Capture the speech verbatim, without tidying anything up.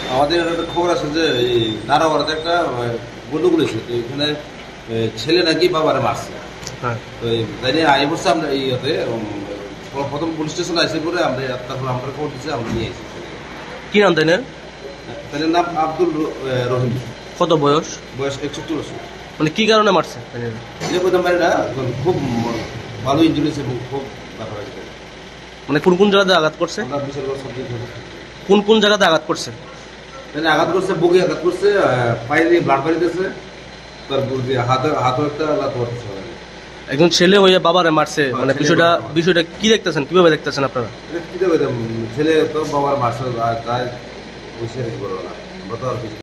আমাদের একটা খবর আছে যে এই নারাবাড়াতে একটা গন্ডগোল হয়েছে, তো এখানে ছেলে নাকি বাবারে মারছে। হ্যাঁ, তো এই তাই আই বলছে আমরা ইয়েতে প্রথম পুলিশ স্টেশনে আসে পরে আমরা তারপর আমরা খবর দিচ্ছি, আমরা নিয়ে এসেছি। কি নাম তাই না? তাদের নাম আব্দুল রহিম, কত বয়স? বয়স একষট্টি বছর। মানে কি কারণে মারছে? যে প্রথম বাড়িটা খুব ভালো ইঞ্জুরি হয়েছে এবং খুব ব্যাপার হয়েছে। মানে কোন কোন জায়গাতে আঘাত করছে? আমরা বিশাল বড় সব দিক কোন কোন জায়গাতে আঘাত করছে? তাহলে আঘাত করছে, বুকে আঘাত করছে, পায়ে দিয়ে ব্লাড বাড়িতেছে, তারপর দিয়ে হাতে হাতও একটা লাত করতেছে। একজন ছেলে হয়ে বাবারে মারছে, মানে বিষয়টা বিষয়টা কি দেখতেছেন, কিভাবে দেখতেছেন আপনারা? কি দেবে ছেলে তো বাবার মারছে, তাই বুঝে করবো না, আমরা তো আর